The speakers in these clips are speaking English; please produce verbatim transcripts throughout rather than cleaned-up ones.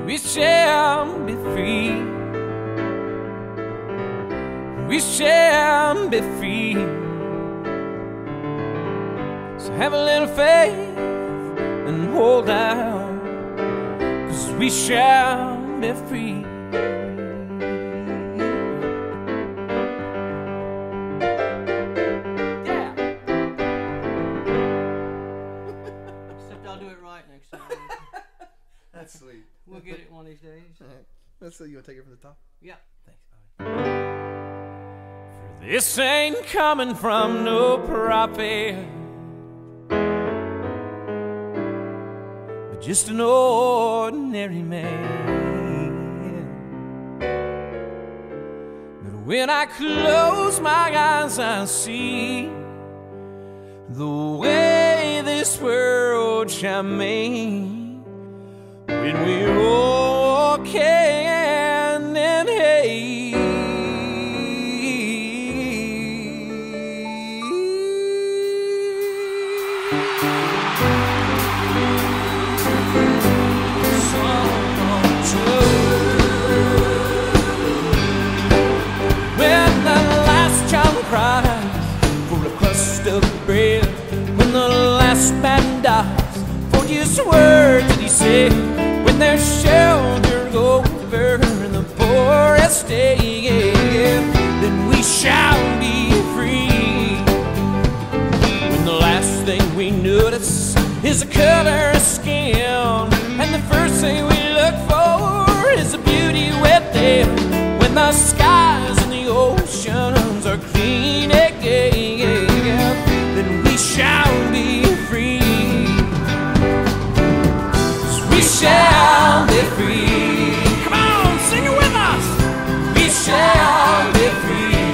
we shall be free. We shall be free. So have a little faith and hold out, 'cause we shall be free. Yeah. Except I'll do it right next time. That's sweet. We'll get it one of these days. All right. Let's see. You want to take it from the top? Yeah. Thanks, Bobby. This ain't coming from no prophet, but just an ordinary man. But when I close my eyes, I see the way this world shall make when we're all hand in hand. When the last child cries for a crust of bread, when the last man dies for his word that he said, when there's shelter over the poorest day, then we shall be free. When the last thing we notice is the color of skin, and the first thing we look for is the beauty within. When the skies and the oceans are clean again, then we shall be free. 'Cause we shall be free. Come on, sing it with us. We shall be free.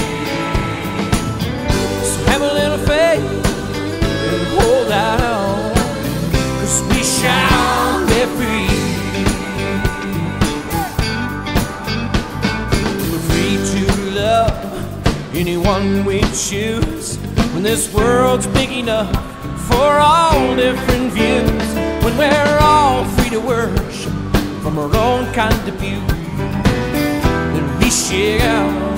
So have a little faith and hold out, 'cause we shall be free. We're free to love anyone we choose, when this world's big enough for all different views, when we're all free to worship from our own kind of view, then we shall